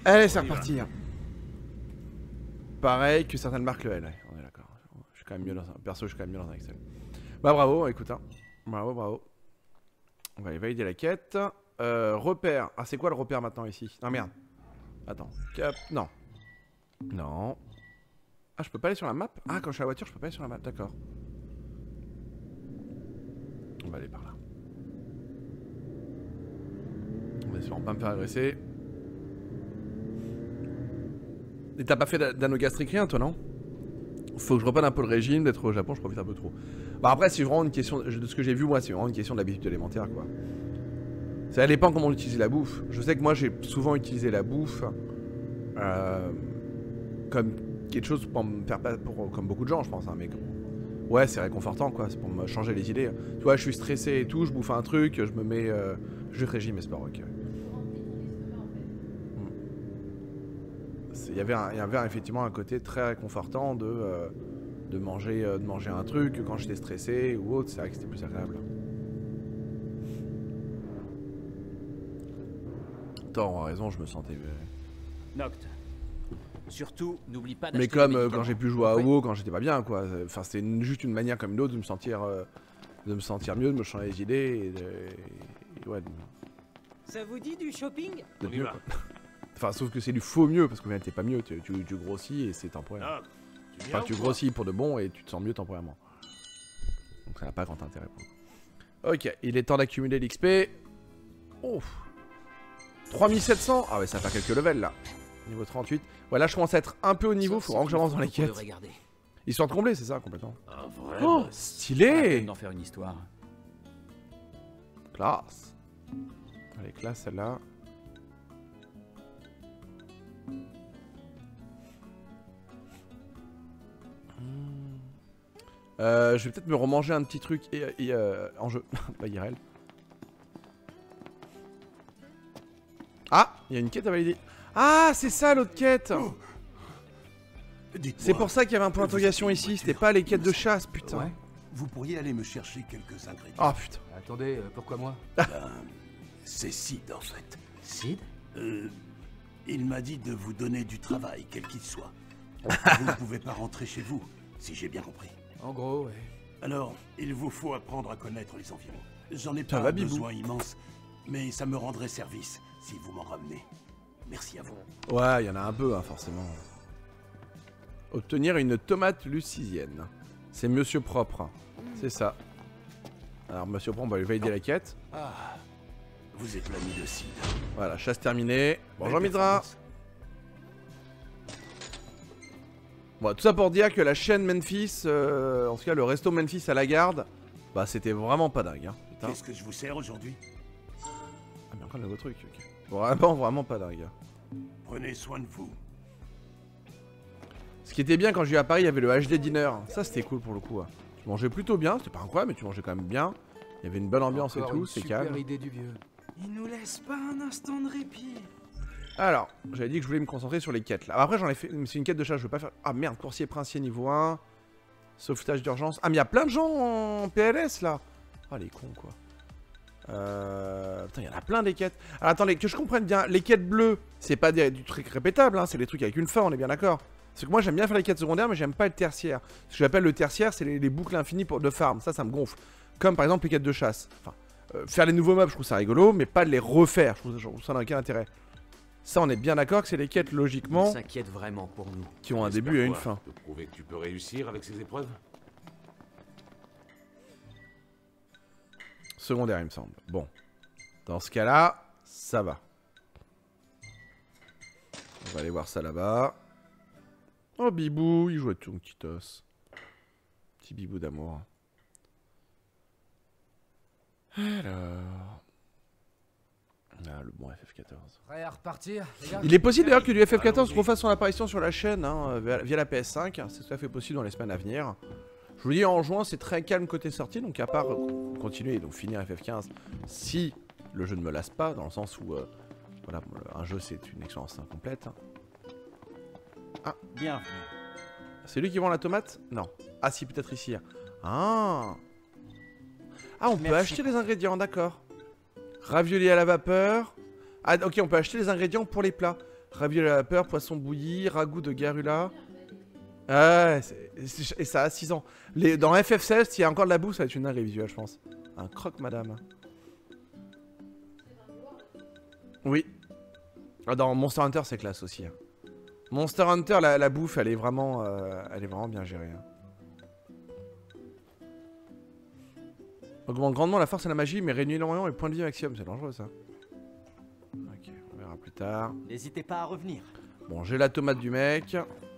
Allez, c'est reparti. Pareil que certaines marques le L, ouais, on est d'accord. Je suis quand même mieux dans un... Perso, je suis quand même mieux dans un Excel. Bah bravo, écoute. Hein. Bravo, bravo. On va aller valider la quête. Repère. Ah, c'est quoi le repère maintenant ici? Non, merde. Attends. Cap... Non. Non. Ah, je peux pas aller sur la map? Ah, quand je suis à la voiture, je peux pas aller sur la map, d'accord. On va aller par là. On va essayer de pas me faire agresser. Et t'as pas fait d'anneau gastrique rien, toi, non? Faut que je reprenne un peu le régime, d'être au Japon, je profite un peu trop. Bah après, c'est vraiment une question, de ce que j'ai vu moi, c'est vraiment une question d'habitude alimentaire, quoi. Ça dépend comment on utilise la bouffe. Je sais que moi, j'ai souvent utilisé la bouffe comme quelque chose pour me faire pas, comme beaucoup de gens, je pense, hein, mais ouais, c'est réconfortant, quoi, c'est pour me changer les idées. Tu vois, je suis stressé et tout, je bouffe un truc, je me mets, je régime et sport, ok. Il y avait effectivement un côté très réconfortant de manger un truc quand j'étais stressé ou autre, c'est vrai que c'était plus agréable. Attends, on a raison, je me sentais... Noct. Surtout, n'oublie pas mais comme quand j'ai pu jouer à WoW quand j'étais pas bien, quoi. Enfin, c'était juste une manière comme une autre de me sentir mieux, de me changer les idées et ouais. Ça vous dit du shopping? De mieux, quoi. Enfin, sauf que c'est du faux mieux, parce qu'au final, t'es pas mieux, tu grossis et c'est temporaire. Enfin, tu grossis pour de bon et tu te sens mieux temporairement. Donc ça n'a pas grand intérêt pour nous. Ok, il est temps d'accumuler l'XP. Oh 3700. Ah ouais, ça va faire quelques levels, là. Niveau 38. Ouais, là, je commence à être un peu au niveau, faut vraiment que j'avance dans les quêtes. Histoire de combler, c'est ça, complètement. Ah, vrai, oh, stylé d'en faire une histoire. Classe. Allez, classe, celle-là. Je vais peut-être me remanger un petit truc en jeu. Pas IRL. Ah, il y a une quête à valider. Ah, c'est ça l'autre quête. Oh. C'est pour ça qu'il y avait un point d'interrogation ici. C'était pas les quêtes de chasse, putain. Ouais. Vous pourriez aller me chercher quelques ingrédients. Ah, putain. Attendez, pourquoi moi? C'est Sid, en fait. Sid? Il m'a dit de vous donner du travail, quel qu'il soit. Vous ne pouvez pas rentrer chez vous, si j'ai bien compris. En gros, ouais. Alors, il vous faut apprendre à connaître les environs. J'en ai pas un besoin immense, mais ça me rendrait service si vous m'en ramenez. Merci à vous. Ouais, il y en a un peu, hein, forcément. Obtenir une tomate lucisienne. C'est Monsieur Propre. C'est ça. Alors, Monsieur Propre, on va lui valider la quête. Ah, vous êtes l'ami de Sid. Voilà, chasse terminée. Bonjour Midra. Bon, tout ça pour dire que la chaîne Memphis, en tout cas le resto Memphis à la garde, bah c'était vraiment pas dingue. Hein, qu'est-ce que je vous sers aujourd'hui? Ah mais encore le nouveau truc, ok. Vraiment pas dingue. Prenez soin de vous. Ce qui était bien quand je suis à Paris, il y avait le HD Dinner. Ça c'était cool pour le coup. Hein. Tu mangeais plutôt bien, c'était pas incroyable mais tu mangeais quand même bien. Il y avait une bonne ambiance et tout, c'est calme. Idée du vieux. Il nous laisse pas un instant de répit. Alors, j'avais dit que je voulais me concentrer sur les quêtes là. Après j'en ai fait, c'est une quête de chasse, je veux pas faire... Ah merde, coursier princier niveau 1. Sauvetage d'urgence. Ah mais il y a plein de gens en PLS là. Ah les cons quoi. Putain, il y en a plein des quêtes. Alors attendez, que je comprenne bien, les quêtes bleues, c'est pas du truc répétable, hein, c'est des trucs avec une fin, on est bien d'accord. Parce que moi j'aime bien faire les quêtes secondaires, mais j'aime pas le tertiaire. Ce que j'appelle le tertiaire, c'est les boucles infinies de farm, ça me gonfle. Comme par exemple les quêtes de chasse. Enfin, faire les nouveaux mobs, je trouve ça rigolo, mais pas de les refaire, je trouve ça n'a aucun intérêt. Ça, on est bien d'accord que c'est les quêtes, logiquement, on s'inquiète vraiment pour nous. Qui ont un début et une fin. De prouver que tu peux réussir avec ces épreuves. Secondaire, il me semble. Bon. Dans ce cas-là, ça va. On va aller voir ça là-bas. Oh, Bibou, il joue à tout, petit os. Petit Bibou d'amour. Alors... Ah, le bon FF14. Prêt à repartir, les gars? Il est possible d'ailleurs que du FF14 refasse son apparition sur la chaîne, hein, via la PS5. C'est tout à fait possible dans les semaines à venir. Je vous dis, en juin, c'est très calme côté sortie, donc à part continuer et donc finir FF15, si le jeu ne me lasse pas, dans le sens où, voilà, un jeu c'est une expérience incomplète. Ah, bienvenue. C'est lui qui vend la tomate? Non. Ah si, peut-être ici. Ah, on peut acheter les ingrédients, d'accord. Ravioli à la vapeur. Ah ok, on peut acheter les ingrédients pour les plats. Ravioli à la vapeur, poisson bouilli, ragoût de garula. Ah, et ça a 6 ans. Dans FF16, s'il y a encore de la bouffe, ça va être une dinguerie visuelle, je pense. Un croque, madame. Oui. Ah, dans Monster Hunter, c'est classe aussi. Hein. Monster Hunter, la bouffe, elle est vraiment bien gérée. Hein. Augmente grandement la force et la magie, mais réduit énormément les points de vie maximum. C'est dangereux, ça. Ok, on verra plus tard. N'hésitez pas à revenir. Bon, j'ai la tomate du mec.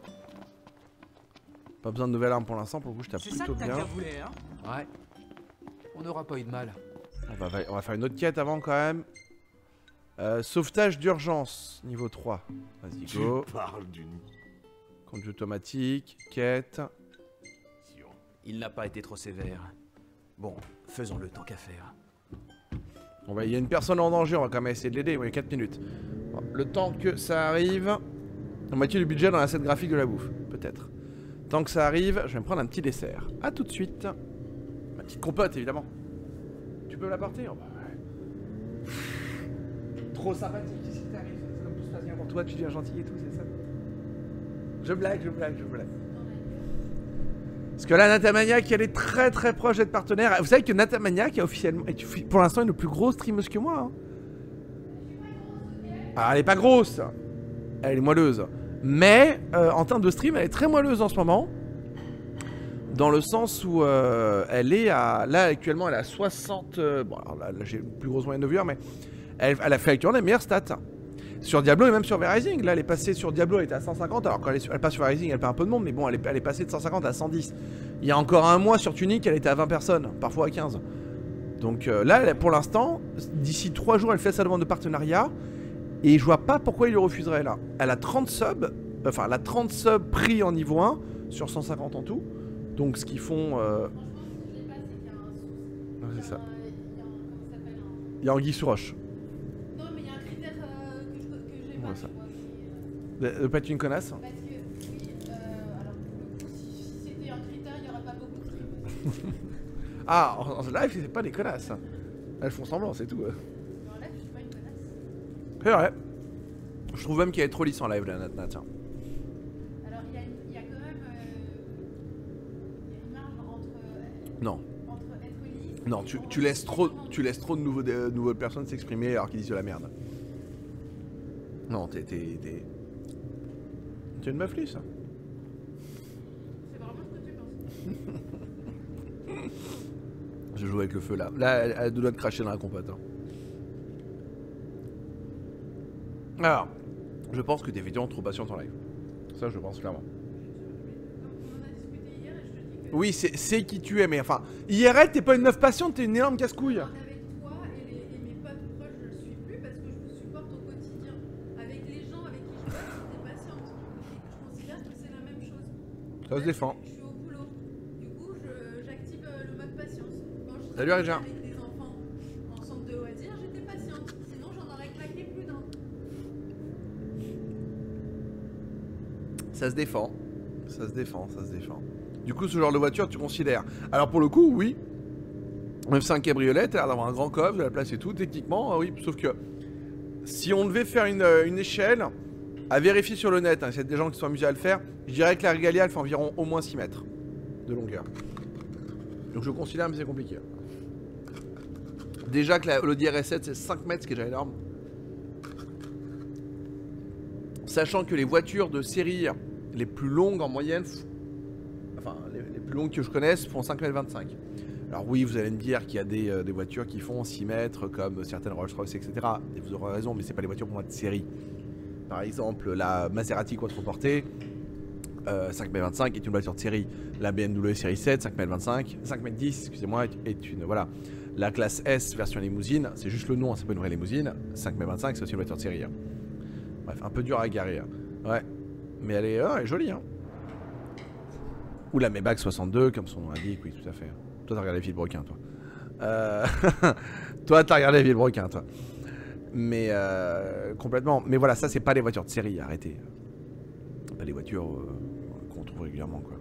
Pas besoin de nouvelle arme pour l'instant, pour le coup, je tape C'est ça plutôt que t'as bien. bien voulu, hein? Ouais. On n'aura pas eu de mal. On va faire une autre quête avant, quand même. Sauvetage d'urgence, niveau 3. Vas-y, go. Tu parles d'une... Conduite automatique, quête. Il n'a pas été trop sévère. Bon, faisons-le tant qu'à faire. Bon bah il y a une personne en danger, on va quand même essayer de l'aider, il y a 4 minutes. Bon, le temps que ça arrive... La moitié du budget dans l'asset graphique de la bouffe, peut-être. Tant que ça arrive, je vais me prendre un petit dessert. A tout de suite. Ma petite compote, évidemment. Tu peux l'apporter? Oh, bah, ouais. Trop sympathique, qu'est-ce qui t'arrive? C'est comme tout se passe bien pour toi, tu deviens gentil et tout, c'est ça? Je blague. Parce que là, Natamaniac, elle est très très proche d'être partenaire. Vous savez que Natamaniac, pour l'instant, est une plus grosse streameuse que moi. Hein. Alors, elle est pas grosse. Elle est moelleuse. Mais, en termes de stream, elle est très moelleuse en ce moment. Dans le sens où elle est à... Là, actuellement, elle est à 60... bon, alors là j'ai une plus grosse moyenne de viewers, mais... Elle a fait actuellement les meilleures stats. Sur Diablo et même sur V-Rising. Là, elle est passée sur Diablo, elle était à 150. Alors, quand elle passe sur V-Rising, elle perd un peu de monde. Mais bon, elle est passée de 150 à 110. Il y a encore un mois sur Tunic, elle était à 20 personnes. Parfois à 15. Donc là, pour l'instant, d'ici 3 jours, elle fait sa demande de partenariat. Et je vois pas pourquoi il le refuserait là. Elle a 30 subs. Enfin, elle a 30 subs pris en niveau 1 sur 150 en tout. Donc, ce qu'ils font... C'est ça. Il y a Anguille sous roche. Non, mais il y a un critère que j'ai pas, ça. tu vois. De pas être une connasse. Parce que, oui, alors pour le coup, si c'était un critère, il n'y aurait pas beaucoup de streamers. Ah, en live, c'est pas des connasses. Elles font semblant, c'est tout. En live, je suis pas une connasse. C'est vrai. Je trouve même qu'elle est trop lisse en live, la Nat. Tiens. Alors, il y a quand même il y a une marge entre... Non. Entre être lisse... Non, tu laisses trop de nouvelles personnes s'exprimer alors qu'ils disent de la merde. Non, t'es une meuf lisse. C'est vraiment ce que tu penses. Je joue avec le feu là. Là, elle doit te cracher dans la compote. Hein. Alors, je pense que t'es évidemment trop patiente en live. Ça, je pense clairement. On en a discuté hier et je te dis que... Oui, c'est qui tu es, mais enfin, IRL, t'es pas une meuf patiente, t'es une énorme casse-couille. Avec toi et mes potes proches, je le suis plus parce que je me supporte au quotidien. Avec les gens avec qui je bosse, j'étais patiente. Je considère que c'est la même chose. Ça se défend. Je suis au boulot. Du coup, j'active le mode patience. Quand je Salut, Aridja. avec des enfants en centre de loisirs, j'étais patiente. Sinon, j'en aurais claqué plus d'un. Ça se défend. Ça se défend. Du coup, ce genre de voiture, tu considères. Alors, pour le coup, oui. Même si c'est un cabriolet, t'as l'air d'avoir un grand coffre, de la place et tout. Techniquement, oui. Sauf que si on devait faire une échelle, à vérifier sur le net, hein, s'il y a des gens qui sont amusés à le faire, je dirais que la Regalia, elle fait environ au moins 6 mètres de longueur. Donc, je considère, mais c'est compliqué. Déjà que l'Audi RS7, c'est 5 mètres, ce qui est déjà énorme. Sachant que les voitures de série les plus longues en moyenne, enfin les plus longues que je connaisse, font 5,25 m. Alors oui, vous allez me dire qu'il y a des voitures qui font 6 mètres, comme certaines Rolls-Royce, etc. Et vous aurez raison, mais c'est pas les voitures pour moi de série. Par exemple, la Maserati Quattroporte, 5,25 m est une voiture de série. La BMW série 7, 5,25 m, 5,10 m, excusez-moi, est une... Voilà. La classe S version limousine, c'est juste le nom, hein, c'est pas une vraie limousine. 5,25 m, c'est aussi une voiture de série. Hein. Bref, un peu dur à garer. Hein. Ouais. Mais elle est jolie. Hein. Ou la Maybach 62, comme son nom l'indique, oui, tout à fait. Toi, t'as regardé Villebrequin, toi. Toi, t'as regardé Villebrequin, toi. Mais complètement. Mais voilà, ça, c'est pas les voitures de série, arrêtez. Pas les voitures qu'on trouve régulièrement, quoi.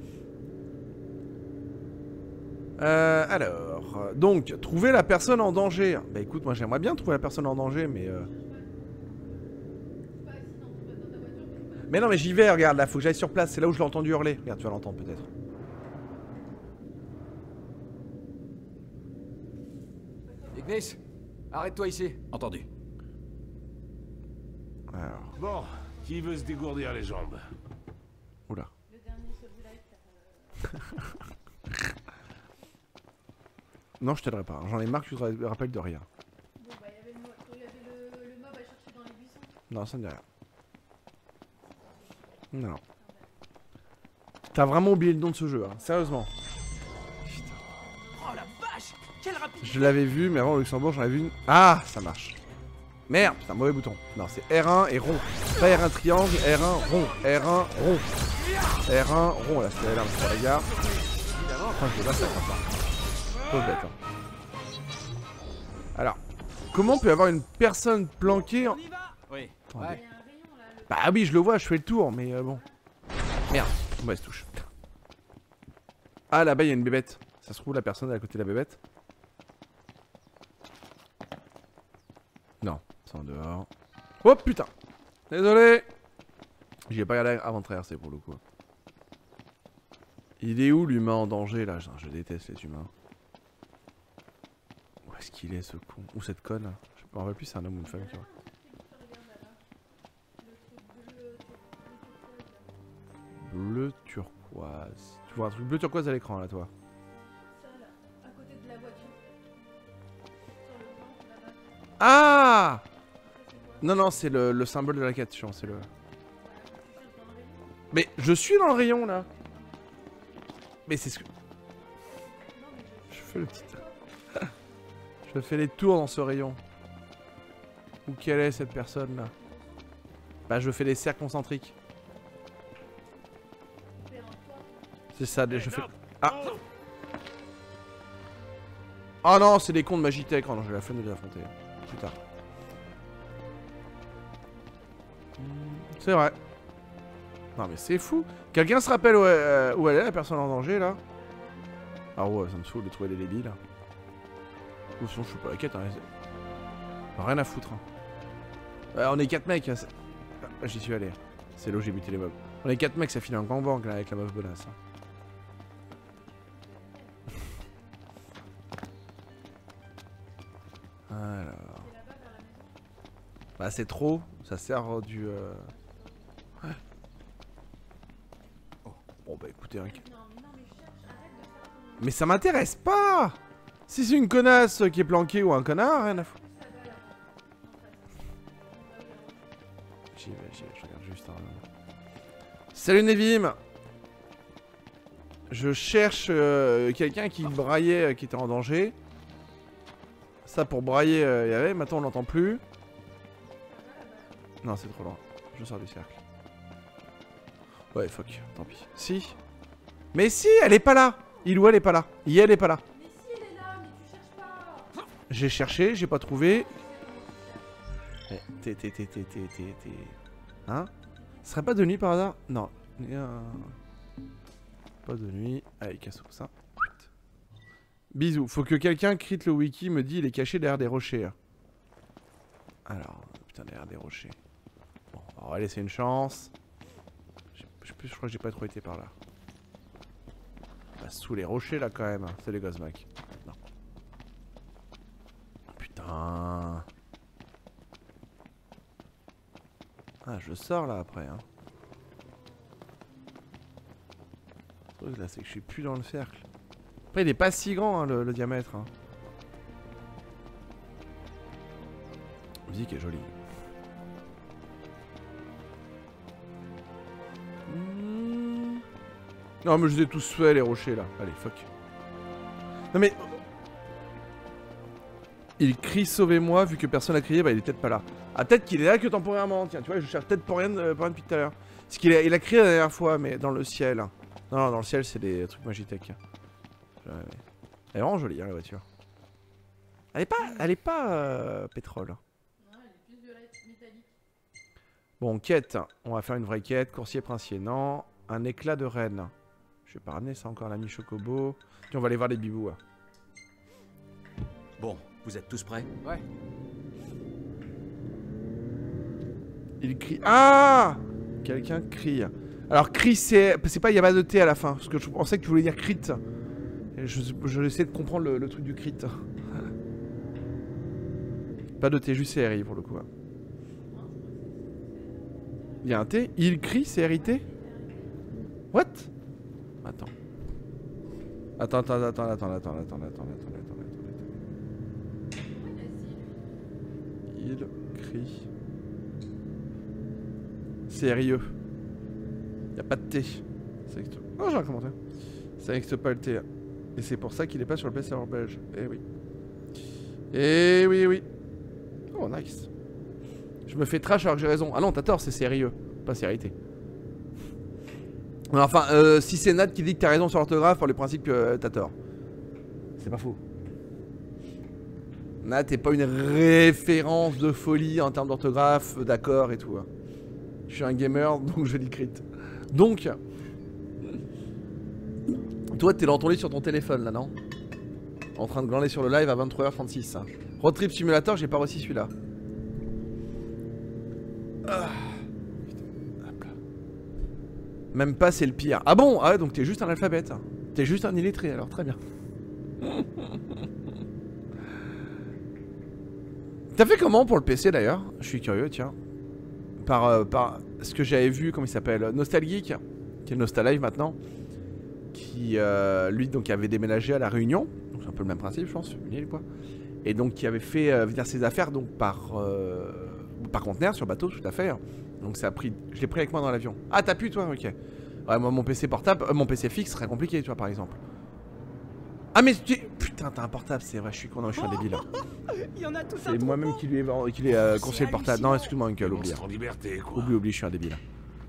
Alors, donc, trouver la personne en danger. Bah écoute, moi j'aimerais bien trouver la personne en danger, mais... Mais non, mais j'y vais, regarde, là, faut que j'aille sur place. C'est là où je l'ai entendu hurler. Regarde, tu vas l'entendre peut-être. Ignis, arrête-toi ici. Entendu. Alors, Bon, qui veut se dégourdir les jambes? oula. Le dernier Soul Light. Non, je t'aiderai pas. J'en ai marre que tu te rappelles de rien. Bon, bah, il y avait le mob à chercher dans les buissons. Non, ça ne dit rien. Non. T'as vraiment oublié le nom de ce jeu, hein. Sérieusement. Oh la vache! Quelle rapidité! Je l'avais vu, mais avant au Luxembourg, j'en avais vu une. Ah, ça marche. Merde, putain, mauvais bouton. Non, c'est R1 et rond. Pas R1 triangle, R1 rond. R1 rond. R1 rond, là, c'était là, pour la gare. Enfin, je vais pas ça comme ça. Trop bête, hein. Alors, comment on peut avoir une personne planquée en... On y va! Oui. Attendez. Ouais. Il y a un rayon là. Bah oui, je le vois, je fais le tour, mais bon. Merde, mauvaise touche. Ah, là-bas, il y a une bébête. Ça se trouve, la personne est à côté de la bébête. Non, c'est en dehors. Oh putain! Désolé! J'y ai pas regardé avant de traverser pour le coup. Il est où l'humain en danger là? Je déteste les humains. Où est-ce qu'il est ce con? Ou cette conne là? Je me rappelle plus, c'est un homme ou une femme qui voit. Bleu turquoise. Tu vois un truc bleu turquoise à l'écran là, toi? Ça là, à côté de la voiture. Sur le plan, là-bas. Ah! Ça, c'est quoi? Non, non, c'est le symbole de la quête, chiant, c'est le... Voilà, tu cherches dans le rayon. Mais je suis dans le rayon là! Mais c'est ce que... Non, mais Je fais le petit... Je fais les tours dans ce rayon. Où quelle est cette personne là? Bah je fais des cercles concentriques. fais un toit. C'est ça, je fais... Ah! Oh non, c'est des cons de Magitech. Oh non, j'ai la flemme de les affronter. Plus tard. C'est vrai. Non mais c'est fou. Quelqu'un se rappelle où elle est, la personne en danger là? Ah ouais, ça me saoule de trouver des débiles. Ou sinon je suis pas la quête, hein. Rien à foutre. Hein. On est 4 mecs. Hein. Ah, j'y suis allé. C'est là où j'ai buté les mobs. On est 4 mecs, ça file un gangbang là avec la meuf bonasse. Hein. Alors. Bah c'est trop, ça sert du... Ouais. Oh. Bon bah écoutez... Non, mais cherche, arrête de faire ton... Mais ça m'intéresse pas! Si c'est une connasse qui est planquée ou un connard, rien à foutre. J'y vais, je regarde juste un... Salut Nevim! Je cherche quelqu'un qui braillait, qui était en danger. Ça pour brailler, il y avait, maintenant on l'entend plus. Non, c'est trop loin. Je sors du cercle. Ouais, fuck, tant pis. Si. Mais si, elle est pas là! Il ou elle est pas là. Il elle est pas là. Mais si, elle est là, mais tu cherches pas. J'ai cherché, j'ai pas trouvé. Hein? Ce serait pas de nuit par hasard? Non. Pas de nuit. Allez, casse tout ça. Bisous. Faut que quelqu'un crit le wiki, me dit il est caché derrière des rochers. Alors, putain, derrière des rochers. Bon, on va laisser une chance. Je crois que j'ai pas trop été par là. Bah, sous les rochers là quand même. C'est les Gozmac. Non. Putain. Ah, je sors là après. Hein. Le truc là, c'est que je suis plus dans le cercle. Après, il est pas si grand hein, le diamètre. Hein. La musique est jolie. Non, mais je les ai tous fait les rochers là. Allez, fuck. Non, mais. Il crie sauvez-moi, vu que personne n'a crié, bah il est peut-être pas là. Ah, peut-être qu'il est là que temporairement. Tiens, tu vois, je cherche peut-être pour rien depuis tout à l'heure. Parce qu'il il a crié la dernière fois, mais dans le ciel. Non, non, dans le ciel, c'est des trucs Magitech. Elle est vraiment jolie, hein, la voiture. Elle est pas pétrole. Non, elle est plus violette, métallique. Bon, quête. On va faire une vraie quête. Coursier princier, non. Un éclat de reine. Je vais pas ramener ça encore, l'ami Chocobo. Puis on va aller voir les bibous. Hein. Bon, vous êtes tous prêts? Ouais. Il crie... Ah! Quelqu'un crie. Alors crie c'est pas, il y a pas de T à la fin. Parce que je pensais que tu voulais dire crit. Et je essaie de comprendre le truc du crit. Pas de T, juste CRI pour le coup. Il y a un T, il crie, CRIT. What? Attends. Attends. Il crie. CRIE. Y a pas de T. Oh, j'ai un commentaire. Ça n'existe pas le T. Et c'est pour ça qu'il est pas sur le PC belge. Eh oui. Eh oui. Oh, nice. Je me fais trash alors que j'ai raison. Ah non, t'as tort, c'est CRIE, pas CRIT. Enfin, si c'est Nat qui dit que t'as raison sur l'orthographe, par le principe que t'as tort. C'est pas faux. Nat est pas une référence de folie en termes d'orthographe, d'accord et tout. Je suis un gamer, donc je lis crit. Donc, toi t'es dans ton lit sur ton téléphone là, non? En train de glander sur le live à 23h36. Road Trip Simulator, j'ai pas reçu celui-là. Ah. Hop là. Même pas, c'est le pire. Ah bon? Ah ouais, donc t'es juste un alphabète. T'es juste un illettré alors, très bien. T'as fait comment pour le PC d'ailleurs? Je suis curieux, tiens. Par ce que j'avais vu, comment il s'appelle, Nostalgeek, qui est Nostalive maintenant, qui lui donc avait déménagé à La Réunion, donc c'est un peu le même principe je pense, une île quoi, et donc qui avait fait venir ses affaires donc par conteneur sur bateau, tout à fait. Donc ça a pris, je l'ai pris avec moi dans l'avion. Ah t'as pu toi? Ok. Ouais moi mon PC portable, mon PC fixe serait compliqué tu vois par exemple. Ah mais putain t'as un portable, c'est vrai, je suis con, non je suis un débile. C'est moi-même qui lui ai conseillé le portable. Non excuse-moi Uncle, oublie. Oublie, je suis un débile.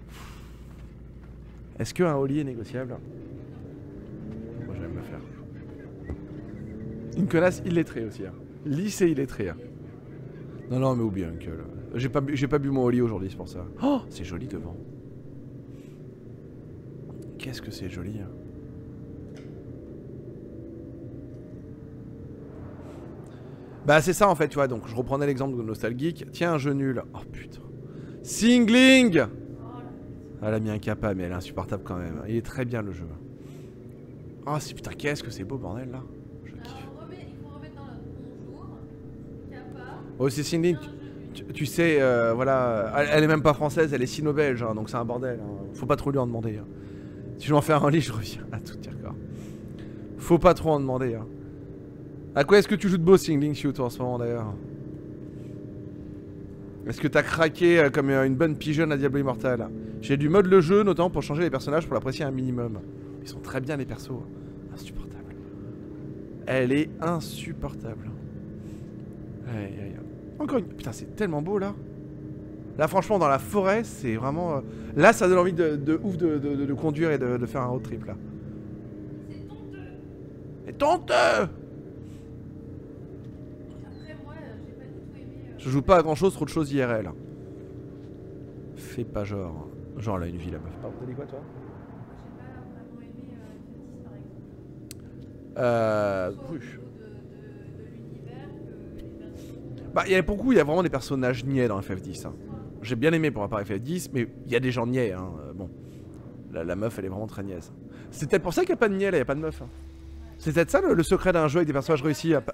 Est-ce qu'un Oli est négociable? Moi j'aime le faire. Une connasse illettrée aussi. Lycée illettré. Non mais oublie Uncle. J'ai pas bu mon Oli aujourd'hui, c'est pour ça. Oh c'est joli devant. Qu'est-ce que c'est joli. Bah c'est ça en fait tu vois, donc je reprenais l'exemple de Nostalgeek. Tiens un jeu nul. Oh putain. Singling. Elle a mis un kappa mais elle est insupportable quand même. Il est très bien le jeu. Oh c'est putain qu'est-ce que c'est beau bordel là. Je kiffe. Il faut remettre dans le bonjour. Kappa. Oh c'est Singling. Tu sais voilà. Elle est même pas française, elle est sino-belge hein, donc c'est un bordel. Hein. Faut pas trop lui en demander. Hein. Si je m'en fais un lit je reviens à tout dire quoi. Faut pas trop en demander hein. À quoi est-ce que tu joues de beau Singling Shoot en ce moment d'ailleurs? Est-ce que t'as craqué comme une bonne pigeonne à Diablo Immortal? J'ai du mode le jeu notamment pour changer les personnages pour l'apprécier un minimum. Ils sont très bien les persos. Insupportable. Elle est insupportable. Aïe aïe. Encore une... Putain c'est tellement beau là. Là franchement dans la forêt c'est vraiment... Là ça donne envie de ouf de conduire et de faire un road trip là. C'est tonteux. Je joue pas à grand chose, trop de choses IRL. Fais pas genre. Genre elle a une vie la meuf. Pardon, t'as dit quoi toi? J'ai pas vraiment aimé FF10 par exemple. Bah il y a beaucoup, il y a vraiment des personnages niais dans FF10 hein. J'ai bien aimé pour ma part FF10 mais il y a des gens niais hein. Bon. La meuf elle est vraiment très niaise. C'est peut-être pour ça qu'il n'y a pas de niais là, il n'y a pas de meuf hein. C'est peut-être ça le secret d'un jeu avec des personnages réussis à...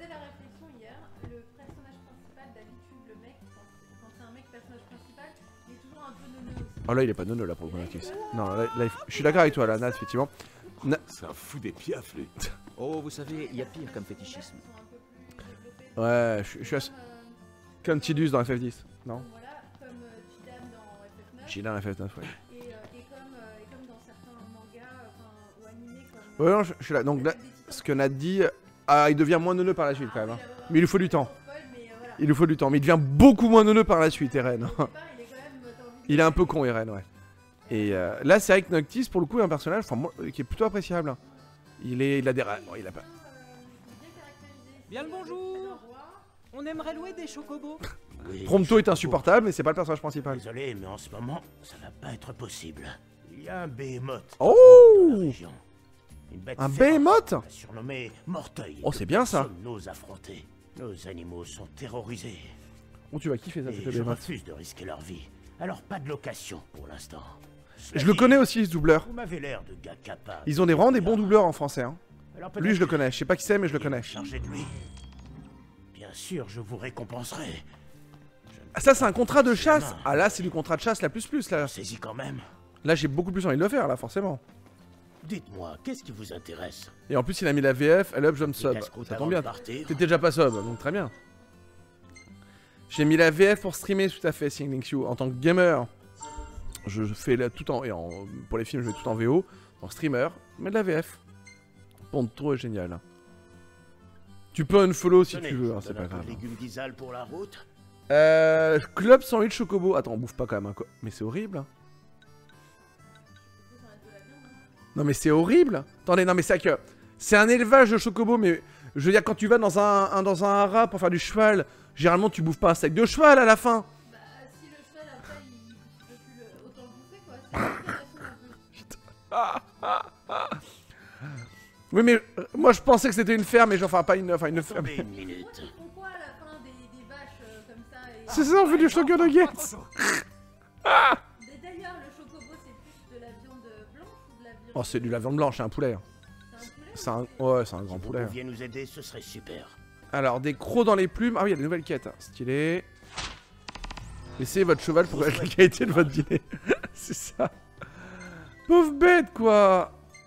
Oh là il est pas neuneux là pour le Nactus. Non là, je suis d'accord avec toi là Nat effectivement. C'est un fou des piafs lui. Oh vous savez, il y a pire comme fétichisme. Ouais je suis comme Tidus dans FF10. Non. Voilà, comme Chidam dans FF9. Chidam dans FF9 ouais. Et comme dans certains mangas ou animés comme... Ouais non je suis là. Donc là ce que Nat dit, ah il devient moins neuneux par la suite quand même hein. Mais il lui faut du temps. Il lui faut du temps, mais il devient beaucoup moins neuneux par la suite Eren. Il est un peu con Eren ouais. Et là c'est vrai que Noctis pour le coup est un personnage qui est plutôt appréciable hein. Il a des... Bon, il a pas... Bien le bonjour. On aimerait louer des chocobos. Oui, Prompto est insupportable mais c'est pas le personnage principal. Désolé mais en ce moment ça va pas être possible. Il y a un behemoth. Oh dans la région. Une bête un féroce, behemoth surnommé Morteuil. Oh c'est bien ça. Nous sommes affrontés. Nos animaux sont terrorisés. Oh tu vas kiffer ça Et c'est le je behemoth. refuse de risquer leur vie. Alors pas de location pour l'instant. Je le connais aussi, ce doubleur. Vous m'avez l'air de gars capable. Ils ont vraiment des bons doubleurs en français. Hein. Alors Lui, je le connais. Je sais pas qui c'est, mais je le connais. Chargé de lui. Bien sûr, je vous récompenserai. Ah, ça, c'est un contrat de chasse. Ah là, c'est du contrat de chasse, la plus là. Saisis quand même. Là, j'ai beaucoup plus envie de le faire, là, forcément. Dites-moi, qu'est-ce qui vous intéresse? Et en plus, il a mis la VF, elle up, je me sub. Ça tombe bien. T'étais déjà pas sub, donc très bien. J'ai mis la VF pour streamer, tout à fait, Singling You. En tant que gamer, je fais tout pour les films, je fais tout en VO. En streamer, mais de la VF. Ponto est génial. Tu peux unfollow si tu veux, hein, c'est pas grave. Légumes d'Isal pour la route. Club 108 Chocobo. Attends, on bouffe pas quand même, hein. Mais c'est horrible. Hein. Non mais c'est horrible. Attendez, non mais c'est que c'est un élevage de chocobo, mais je veux dire quand tu vas dans un haras pour faire du cheval, généralement tu bouffes pas un steak de cheval à la fin. Bah si le cheval après il peut plus autant le bouffer quoi, c'est une un peu. Oui mais moi je pensais que c'était une ferme, mais enfin pas une ferme. Une minute. Moi ils font quoi à la fin des vaches comme ça et... C'est ça, on fait du choco nuggets. D'ailleurs le chocobo c'est plus de la viande blanche ou de la viande... Oh c'est de la viande blanche, c'est un poulet. C'est un poulet? Ouais, c'est un grand Si poulet. vous pouviez nous aider, ce serait super. Alors, des crocs dans les plumes. Ah oui, il y a des nouvelles quêtes. Hein. Stylé. Laissez votre cheval pour la qualité de votre dîner. C'est ça. Pauvre bête, quoi.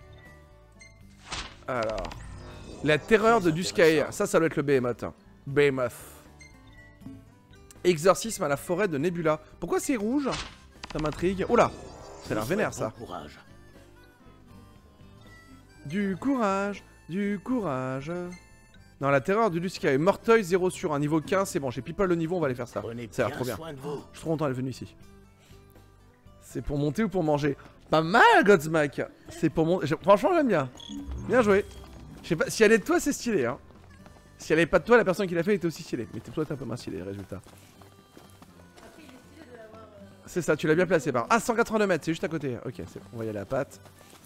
Alors. La terreur de Duscae. Ça doit être le Behemoth. Behemoth. Exorcisme à la forêt de Nebula. Pourquoi c'est rouge? Ça m'intrigue. Oh là. Ça a l'air vénère, ça. Courage. Du courage. Du courage. Non, la terreur de Duscae. Morteuil 0 sur 1. Niveau 15, c'est bon. J'ai people le niveau, on va aller faire ça. Ça a l'air trop bien. Je suis trop content d'être venu ici. C'est pour monter ou pour manger? Pas mal, Godsmack. C'est pour monter. Franchement, j'aime bien. Bien joué. Je sais pas. Si elle est de toi, c'est stylé. Hein. Si elle est pas de toi, la personne qui l'a fait était aussi stylée. Mais toi, t'es un peu moins stylé, résultat. Après il est stylé de l'avoir... C'est ça, tu l'as bien placé par. Ah, 182 mètres, c'est juste à côté. Ok, c'est bon. On va y aller à la patte.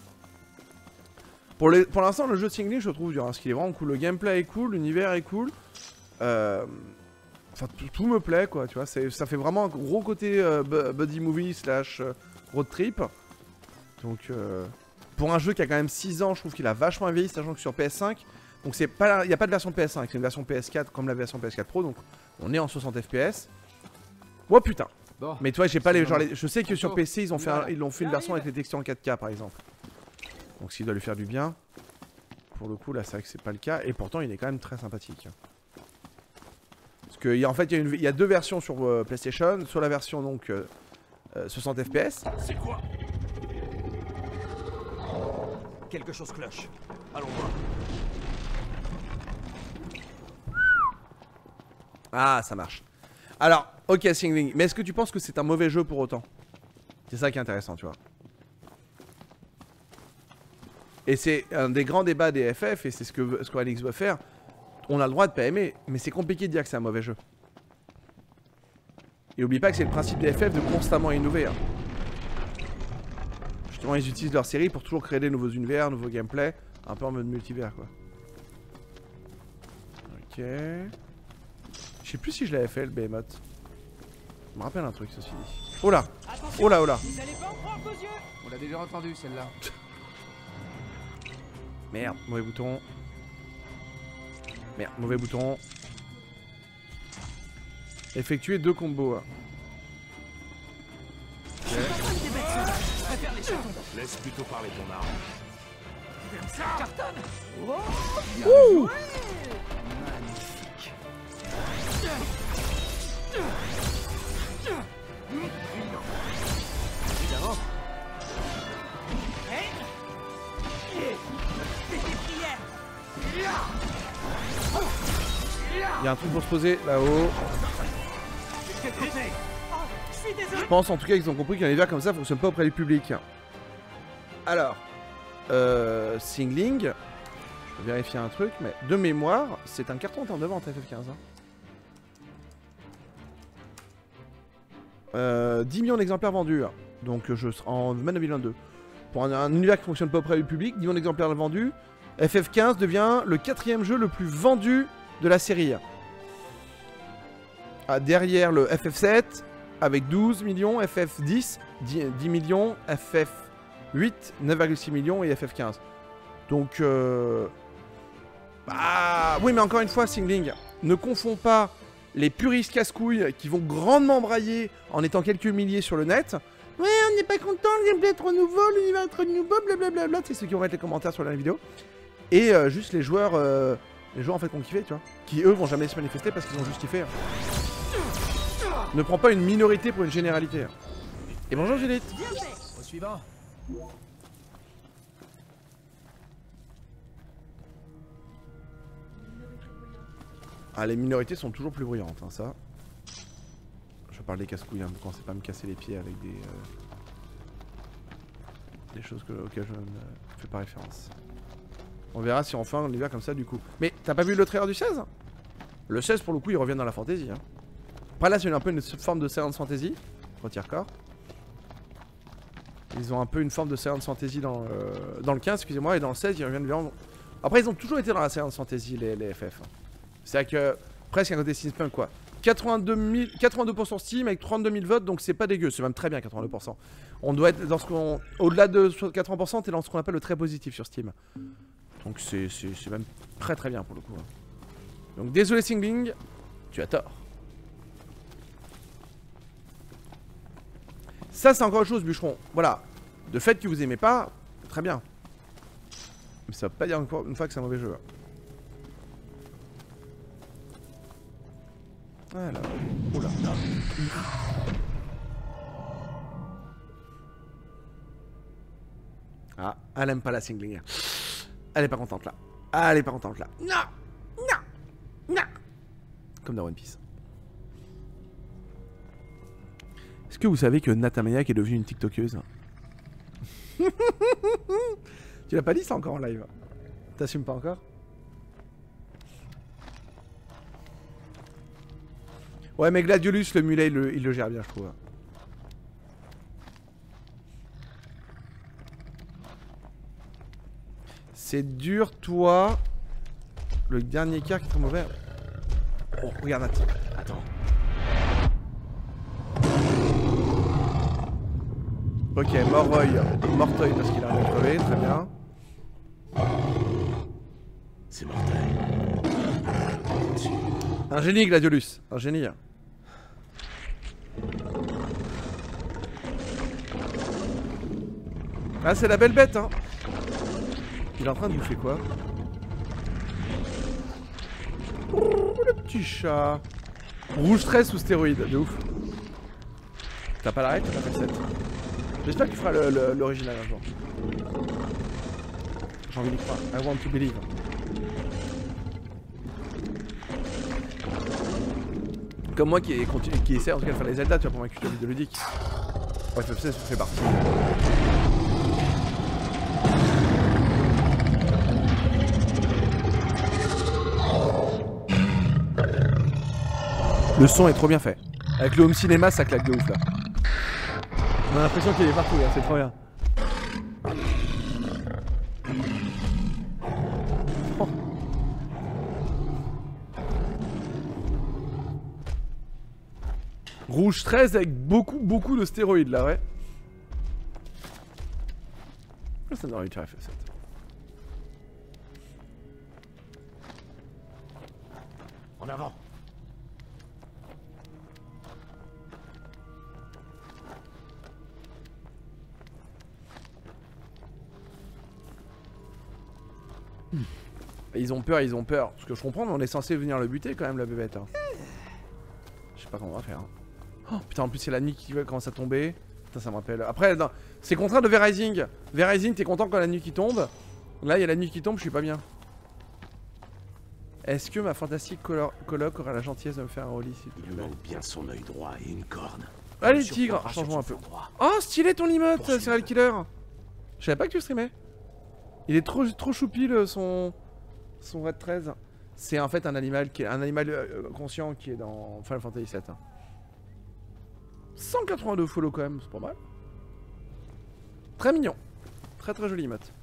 Pour l'instant, le jeu de Singling, je le trouve dur, hein, parce qu'il est vraiment cool. Le gameplay est cool, l'univers est cool. Enfin, tout me plaît, quoi, tu vois. Ça fait vraiment un gros côté buddy movie / road trip. Donc, pour un jeu qui a quand même 6 ans, je trouve qu'il a vachement vieilli, sachant que sur PS5, donc il n'y a pas de version PS5, c'est une version PS4 comme la version PS4 Pro, donc on est en 60 FPS. Oh putain. Bon, mais toi, j'ai pas les genre, je sais que sur PC, ils l'ont fait une version avec les textures en 4K, par exemple. Donc s'il doit lui faire du bien. Pour le coup, là, c'est vrai que c'est pas le cas. Et pourtant, il est quand même très sympathique. Parce qu'en fait, il y a deux versions sur PlayStation. Soit la version, donc, 60 FPS. C'est quoi? Quelque chose cloche. Allons voir. Ah, ça marche. Alors, ok, Singling. Mais est-ce que tu penses que c'est un mauvais jeu pour autant? C'est ça qui est intéressant, tu vois. Et c'est un des grands débats des FF, et c'est ce que Alex veut faire. On a le droit de pas aimer, mais c'est compliqué de dire que c'est un mauvais jeu. Et oublie pas que c'est le principe des FF de constamment innover. Hein. Justement, ils utilisent leur série pour toujours créer des nouveaux univers, nouveaux gameplay, un peu en mode multivers, quoi. Ok. Je sais plus si je l'avais fait, le Behemoth. Je me rappelle un truc, ceci dit. Oh là! Oh là, oh là! Vous allez pas en prendre vos yeux. On l'a déjà entendu celle-là. Merde, mauvais bouton. Merde, mauvais bouton. Effectuer 2 combos. Okay. Laisse plutôt parler ton arme. Cartonne. Ouh! Magnifique. Évidemment. Il y a un truc pour se poser là-haut. Je pense en tout cas qu'ils ont compris qu'un univers comme ça fonctionne pas auprès du public. Alors, Singling, je vais vérifier un truc, mais de mémoire, c'est un carton en termes de vente FF15. Hein. 10 millions d'exemplaires vendus, donc en mai 2022. Pour un univers qui fonctionne pas auprès du public, 10 millions d'exemplaires vendus, FF15 devient le 4e jeu le plus vendu de la série. Derrière le FF7, avec 12 millions, FF10, 10 millions, FF8, 9,6 millions et FF15. Donc, bah, oui, mais encore une fois, Singling, ne confonds pas les puristes casse-couilles qui vont grandement brailler en étant quelques milliers sur le net. Ouais, on n'est pas content, le gameplay est trop nouveau, l'univers est trop nouveau, blablabla. C'est ceux qui vont mettre les commentaires sur la vidéo. Et juste les joueurs en fait qui ont kiffé, tu vois. Qui eux vont jamais se manifester parce qu'ils ont juste kiffé. Ne prends pas une minorité pour une généralité. Et bonjour Juliette. Au suivant. Ah, les minorités sont toujours plus bruyantes, hein, ça. Je parle des casse-couilles, hein, ne pensez pas me casser les pieds avec des choses auxquelles je ne fais pas référence. On verra si enfin on les verra comme ça du coup. Mais t'as pas vu le trailer du 16? Le 16 pour le coup il revient dans la fantasy. Hein. Après là c'est un peu une forme de Silent Fantasy. Retire corps. Ils ont un peu une forme de Silent Fantasy dans le 15, excusez-moi, et dans le 16 ils reviennent vraiment... Après ils ont toujours été dans la Silent Fantasy les FF. C'est-à-dire que presque un côté steampunk quoi. 82% Steam avec 32 000 votes, donc c'est pas dégueu, c'est même très bien 82%. On doit être dans ce qu'on... Au-delà de 80%, t'es dans ce qu'on appelle le très positif sur Steam. Donc c'est même très très bien pour le coup. Hein. Donc désolé Singling, tu as tort. Ça c'est encore autre chose bûcheron, voilà. De fait que vous aimez pas, très bien. Mais ça veut pas dire encore une fois que c'est un mauvais jeu. Voilà. Oula. Ah, elle aime pas la Singling. Elle est pas contente là. Elle est pas contente là. Non, non, non. Comme dans One Piece. Est-ce que vous savez que Natamaniac est devenue une TikTokeuse? Tu l'as pas dit ça encore en live? T'assumes pas encore? Ouais mais Gladiolus, le mulet, il le gère bien je trouve. C'est dur toi. Le dernier quart qui est très mauvais. Oh regarde attends. Ok, Mortoy parce qu'il a un crevé, très bien. C'est mortel. Un génie Gladiolus, un génie. Ah c'est la belle bête hein. Il est en train de bouffer quoi? Oh, le petit chat. Rouge 13 sous stéroïde, de ouf. T'as pas l'arrêt, t'as pas fait le 7. J'espère qu'il fera l'original un jour. J'ai envie d'y croire. I want to believe. Comme moi qui essaie en tout cas de faire les Zelda, tu vois, pour ma culture vidéoludique. Ouais, ça fait partie. Le son est trop bien fait. Avec le home cinéma, ça claque de ouf là. On a l'impression qu'il est partout là, c'est trop bien. Oh. Rouge 13 avec beaucoup de stéroïdes là, ouais. Ça donne envie de faire FF7. En avant. Ils ont peur. Ce que je comprends, mais on est censé venir le buter quand même, la bébête. Hein. Je sais pas comment on va faire. Hein. Oh, putain, en plus, c'est la nuit qui commence à tomber. Putain, ça me rappelle. Après, c'est contraire de V-Rising. V-Rising, t'es content quand la nuit qui tombe. Là, il y a la nuit qui tombe, je suis pas bien. Est-ce que ma fantastique coloc aura la gentillesse de me faire un holly s'il te Il plaît? manque bien son œil droit et une corne. Allez, tigre, changeons un peu. Oh, stylé ton emote, serial killer. Je savais pas que tu streamais. Il est trop choupi son Red 13. C'est en fait un animal conscient qui est dans Final Fantasy 7. 182 follow quand même, c'est pas mal. Très mignon. Très joli emote.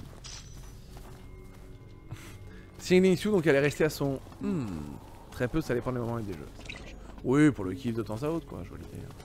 Singling Sue, donc elle est restée à son... Très peu, ça dépend des moments et des jeux. Oui, pour le kiff de temps à autre quoi, je veux le dire.